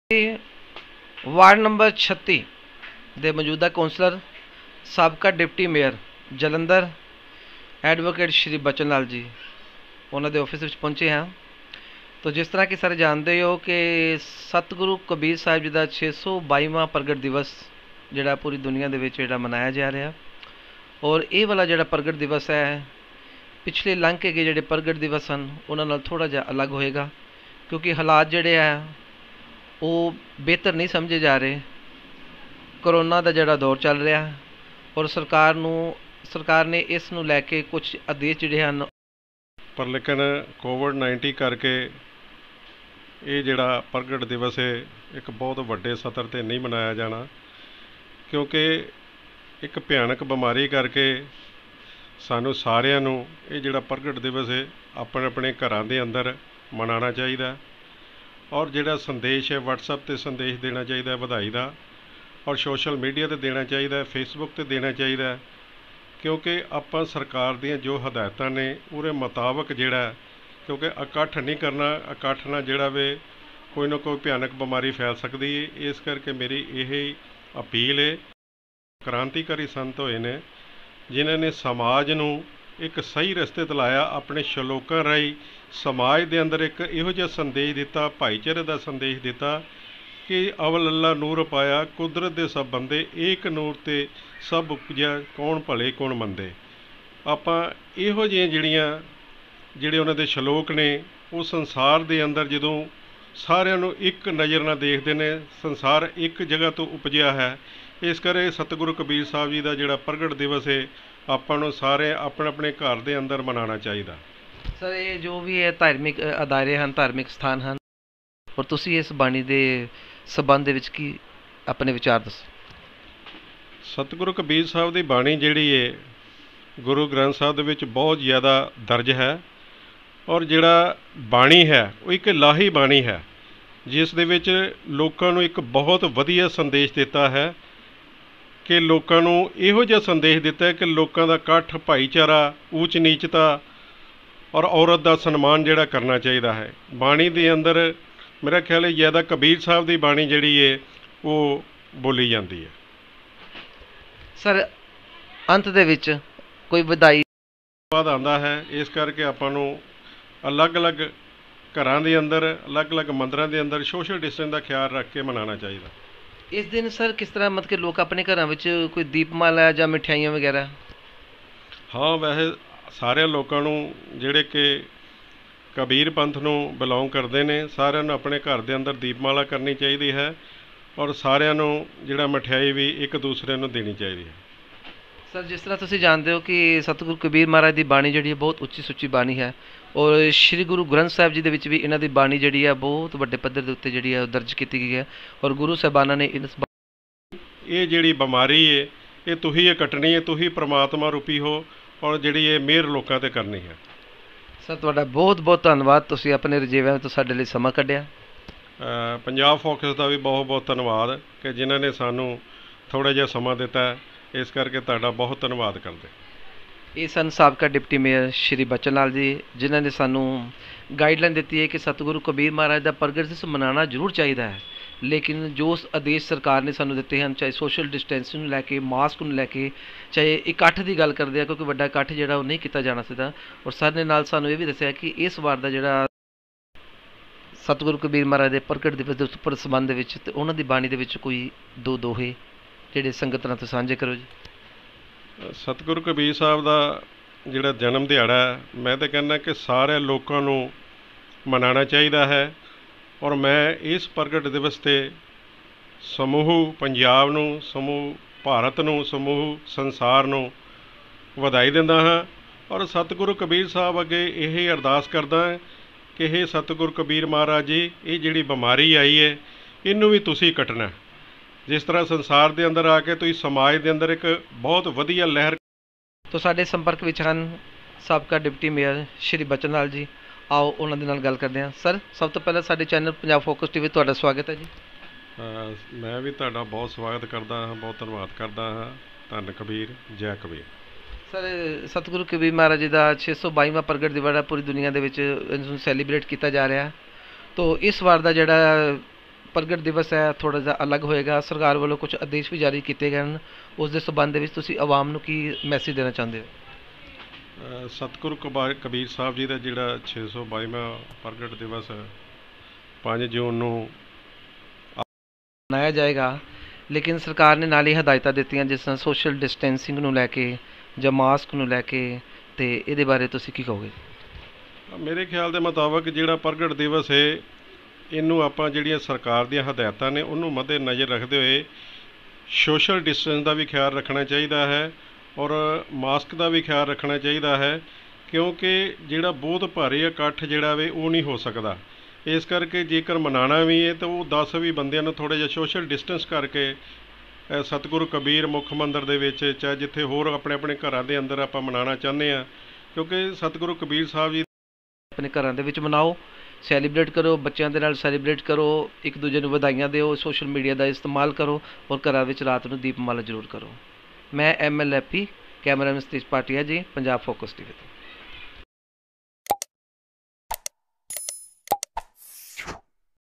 Ward number 36 ਦੇ ਮੌਜੂਦਾ councillor ਸਾਬਕਾ deputy mayor Jalandhar advocate Shri Bachan Lal ਜੀ ਉਹਨਾਂ ਦੇ ਆਫਿਸ ਵਿੱਚ ਪਹੁੰਚੇ ਹਾਂ। तो जिस तरह कि सारे जानते हो कि सतगुरु कबीर साहिब जी का 622वां प्रगट दिवस जोड़ा पूरी दुनिया के मनाया जा रहा, और ये वाला जोड़ा प्रगट दिवस है पिछले लंघ के जोड़े प्रगट दिवस हैं उन्होंने थोड़ा जा अलग होएगा, क्योंकि हालात जोड़े है वो बेहतर नहीं समझे जा रहे। करोना का जोड़ा दौर चल रहा और सरकार ने इस नूं लैके कुछ आदेश जोड़े हैं, पर लेकिन कोविड-19 करके ये जिहड़ा प्रगट दिवस है एक बहुत वड्डे सतर ते नहीं मनाया जाना, क्योंकि एक भयानक बीमारी करके सानू सारिਆਂ ਨੂੰ ये जिहड़ा प्रगट दिवस है अपने अपने घरां दे अंदर मनाना चाहिए, और जिहड़ा संदेश है WhatsApp ते संदेश देना चाहिए बधाई दा, और सोशल मीडिया ते देना चाहिए, फेसबुक ते देना चाहिए, क्योंकि आपां सरकार दीयां जो हदायतां ने उहदे मुताबक जिहड़ा, क्योंकि इकट्ठ नहीं करना, इकट्ठ नाल जिहड़ा वे कोई ना कोई भयानक बीमारी फैल सकती है। इस करके मेरी यही अपील है। क्रांतिकारी संत होए ने जिन्हां ने समाज नूं एक सही रस्ते ते लाया, अपने शलोकां राही समाज दे अंदर एक इहो जिहा संदेश दिता, भाईचारे दा संदेश दिता कि अवल अल्लाह नूर पाया कुदरत दे सब बंदे, एक नूर ते सब उपजिया कौन भले कौन मंदे। आपां इहो जिहियां ਜਿਹੜੇ ਉਹਨਾਂ ਦੇ ਸ਼ਲੋਕ ਨੇ ਉਹ ਸੰਸਾਰ ਦੇ ਅੰਦਰ ਜਦੋਂ ਸਾਰਿਆਂ ਨੂੰ ਇੱਕ ਨਜ਼ਰ ਨਾਲ ਦੇਖਦੇ ਨੇ, ਸੰਸਾਰ ਇੱਕ ਜਗ੍ਹਾ ਤੋਂ ਉਪਜਿਆ ਹੈ। ਇਸ ਕਰਕੇ ਸਤਿਗੁਰੂ ਕਬੀਰ ਸਾਹਿਬ ਜੀ ਦਾ ਜਿਹੜਾ ਪ੍ਰਗਟ ਦਿਵਸ ਹੈ ਆਪਾਂ ਨੂੰ ਸਾਰੇ ਆਪਣੇ ਆਪਣੇ ਘਰ ਦੇ ਅੰਦਰ ਮਨਾਉਣਾ ਚਾਹੀਦਾ। ਸਰ ਇਹ ਜੋ ਵੀ ਹੈ ਧਾਰਮਿਕ ਅਦਾਰੇ ਹਨ, ਧਾਰਮਿਕ ਸਥਾਨ ਹਨ, ਔਰ ਤੁਸੀਂ ਇਸ ਬਾਣੀ ਦੇ ਸੰਬੰਧ ਦੇ ਵਿੱਚ ਕੀ ਆਪਣੇ ਵਿਚਾਰ ਦੱਸੋ। ਸਤਿਗੁਰੂ ਕਬੀਰ ਸਾਹਿਬ ਦੀ ਬਾਣੀ ਜਿਹੜੀ ਹੈ ਗੁਰੂ ਗ੍ਰੰਥ ਸਾਹਿਬ ਦੇ ਵਿੱਚ ਬਹੁਤ ਜ਼ਿਆਦਾ ਦਰਜ ਹੈ, और जिहड़ा बाणी है वो एक लाही बाणी है जिस दे विच लोकां नूं एक बहुत वधिया संदेश दिता है, कि लोकां नूं इहो जिहा संदेश दिता है कि लोकां दा इकट्ठ, भाईचारा, ऊच नीचता और औरत दा सन्मान जिहड़ा करना चाहिए है। बाणी दे अंदर मेरा ख्याल है ज़्यादा कबीर साहब दी बाणी जिहड़ी है वो बोली जाती है। सर अंत दे विच कोई वधाई बाद आंदा है, इस करके आपां नूं अलग अलग घरां दे अंदर, अलग अलग मंदिरां दे अंदर सोशल डिस्टेंस का ख्याल रख के मनाना चाहिए। इस दिन सर किस तरह मतलब कि लोग अपने घरां विच कोई दीपमाला या मिठाइयां वगैरह? हाँ, वैसे सारे लोगों नूं जिहड़े कि कबीर पंथ नूं बिलोंग करते हैं सारिਆਂ ਨੂੰ अपने घर के अंदर दीपमाला करनी चाहिए है, और सारिਆਂ ਨੂੰ जिहड़ा मिठाई भी एक दूसरे नूं देनी चाहिए है। सर जिस तरह तुसीं जानते हो कि सतगुरु कबीर महाराज की बाणी जिहड़ी बहुत उच्ची सुच्ची बाणी है, और श्री गुरु ग्रंथ साहिब जी दे विच भी इन्हां दी बाणी जिहड़ी है बहुत वड्डे पद्धर दे उत्ते जिहड़ी है दर्ज की गई है, और गुरु साहिबाना ने ये जिहड़ी बीमारी है ये तुही ये कटनी है, तुही परमात्मा रूपी हो, और जिहड़ी ये मेहर लोकां ते करनी है। सर तुहाडा बहुत बहुत धन्नवाद, तुसीं अपने रजेविਆਂ ਤੋਂ ਸਾਡੇ ਲਈ ਸਮਾਂ ਕੱਢਿਆ। पंजाब फोकस का भी बहुत बहुत धन्नवाद कि जिन्हां ने सानू थोड़ा जिहा समा दिता है, इस करके तुहाडा बहुत धन्नवाद करदे। ये सन साबका डिप्टी मेयर श्री बचन लाल जी जिन्होंने सानू गाइडलाइन दी है कि सतगुरु कबीर महाराज का प्रगट दिवस मनाना जरूर चाहिए है, लेकिन जो आदेश सरकार ने सानू दिते हैं, चाहे सोशल डिस्टेंसिंग लैके, मास्क नूं लैके, चाहे इकट्ठ की गल करते हैं, क्योंकि वड्डा इकट्ठ जिहड़ा वो नहीं किया जाना चाहिए। और सर ने नाल सानू ये भी दस्सिया कि इस बार का जिहड़ा सतगुरु कबीर महाराज के प्रगट दिवस के उपर संबंध विच ते उन्हां दी बाणी दे विच कोई दो दोहे जिहड़े संगत नाल तुसीं साझे करो जी। सतगुरु कबीर साहब का जिहड़ा जन्म दिहाड़ा है, मैं तो कहना कि सारे लोगों को मनाना चाहिए है, और मैं इस प्रगट दिवस ते समूह पंजाब नूं, समूह भारत नूं, समूह संसार नूं वधाई दिंदा हाँ, और सतगुरु कबीर साहब अगे यही अरदास करदा कि हे सतगुरु कबीर महाराज जी, ये जिहड़ी बीमारी आई है इनू भी तुसीं कटना। जिस तरह संसार के अंदर आके तुसीं समाज के अंदर एक बहुत वधिया लहर। तो साडे संपर्क विच हन साबका डिप्टी मेयर श्री बचन लाल जी, आओ उन्हां दे नाल गल करदे हां। सर सब तो पहले साडे चैनल पंजाब फोकस टीवी तुहाडा स्वागत है जी। मैं भी तुहाडा बहुत स्वागत करदा हाँ, बहुत धन्नवाद करदा हाँ। धन कबीर, जय कबीर। सर सतगुरु कबीर महाराज जी का 622वां प्रगट दिवस पूरी दुनिया के सैलीब्रेट किया जा रहा है, तो इस बार का जोड़ा ਪ੍ਰਗਟ ਦਿਵਸ ਹੈ ਥੋੜ੍ਹਾ ਜਿਹਾ ਅਲੱਗ ਹੋਏਗਾ, ਸਰਕਾਰ ਵੱਲੋਂ ਕੁਝ ਆਦੇਸ਼ ਵੀ ਜਾਰੀ ਕੀਤੇ ਗਏ ਹਨ, ਉਸ ਦੇ ਸੰਬੰਧ ਦੇ ਵਿੱਚ ਤੁਸੀਂ ਆਵਾਮ ਨੂੰ ਕੀ ਮੈਸੇਜ ਦੇਣਾ ਚਾਹੁੰਦੇ ਹੋ? ਸਤਿਗੁਰੂ ਕਬੀਰ ਸਾਹਿਬ ਜੀ ਦਾ ਜਿਹੜਾ 622ਵਾਂ ਪ੍ਰਗਟ ਦਿਵਸ 5 ਜੂਨ ਨੂੰ ਮਨਾਇਆ ਜਾਏਗਾ, ਲੇਕਿਨ ਸਰਕਾਰ ਨੇ ਨਾਲ ਹੀ ਹਦਾਇਤਾਂ ਦਿੱਤੀਆਂ ਜਿਸ ਤਰ੍ਹਾਂ ਸੋਸ਼ਲ ਡਿਸਟੈਂਸਿੰਗ ਨੂੰ ਲੈ ਕੇ ਜਾਂ ਮਾਸਕ ਨੂੰ ਲੈ ਕੇ, ਤੇ ਇਹਦੇ ਬਾਰੇ ਤੁਸੀਂ ਕੀ ਕਹੋਗੇ? ਮੇਰੇ ਖਿਆਲ ਦੇ ਮੁਤਾਬਕ ਜਿਹੜਾ ਪ੍ਰਗਟ ਦਿਵਸ ਹੈ ਇਹਨੂੰ ਆਪਾਂ ਜਿਹੜੀਆਂ ਸਰਕਾਰ ਦੀਆਂ ਹਦਾਇਤਾਂ ਨੇ ਉਹਨੂੰ ਮੱਦੇ ਨਜ਼ਰ ਰੱਖਦੇ ਹੋਏ ਸੋਸ਼ਲ ਡਿਸਟੈਂਸ ਦਾ ਵੀ ਖਿਆਲ ਰੱਖਣਾ ਚਾਹੀਦਾ ਹੈ ਔਰ ਮਾਸਕ ਦਾ ਵੀ ਖਿਆਲ ਰੱਖਣਾ ਚਾਹੀਦਾ ਹੈ, ਕਿਉਂਕਿ ਜਿਹੜਾ ਬਹੁਤ ਭਾਰੀ ਇਕੱਠ ਜਿਹੜਾ ਵੇ ਉਹ ਨਹੀਂ ਹੋ ਸਕਦਾ। ਇਸ ਕਰਕੇ ਜੇਕਰ ਮਨਾਉਣਾ ਵੀ ਹੈ ਤਾਂ ਉਹ 10-20 ਬੰਦਿਆਂ ਨੂੰ ਥੋੜ੍ਹਾ ਜਿਹਾ ਸੋਸ਼ਲ ਡਿਸਟੈਂਸ ਕਰਕੇ ਸਤਿਗੁਰੂ ਕਬੀਰ ਮੁੱਖ ਮੰਦਰ ਦੇ ਵਿੱਚ ਚਾਹੇ ਜਿੱਥੇ ਹੋਰ ਆਪਣੇ ਆਪਣੇ ਘਰਾਂ ਦੇ ਅੰਦਰ ਆਪਾਂ ਮਨਾਉਣਾ ਚਾਹੁੰਦੇ ਹਾਂ, ਕਿਉਂਕਿ ਸਤਿਗੁਰੂ ਕਬੀਰ ਸਾਹਿਬ ਜੀ ਆਪਣੇ ਘਰਾਂ ਦੇ ਵਿੱਚ ਮਨਾਓ, ਸੈਲੀਬ੍ਰੇਟ ਕਰੋ, ਬੱਚਿਆਂ ਦੇ ਨਾਲ ਸੈਲੀਬ੍ਰੇਟ ਕਰੋ, ਇੱਕ ਦੂਜੇ ਨੂੰ ਵਧਾਈਆਂ ਦਿਓ, ਸੋਸ਼ਲ ਮੀਡੀਆ ਦਾ ਇਸਤੇਮਾਲ ਕਰੋ ਔਰ ਘਰਾਂ ਵਿੱਚ ਰਾਤ ਨੂੰ ਦੀਪਮਾਲਾ ਜ਼ਰੂਰ ਕਰੋ। ਮੈਂ ML Happy, cameraman Satish Bhatia ji, Punjab focus TV ਤੋਂ।